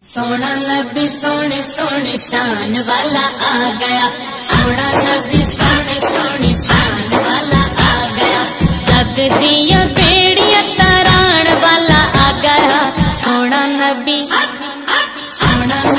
सोना नबी सोने सोने शान वाला आ गया। सोना नबी सोने सोने शान वाला आ गया। जग दिया बेड़ियां तराण वाला आ गया। सोना नबी सोना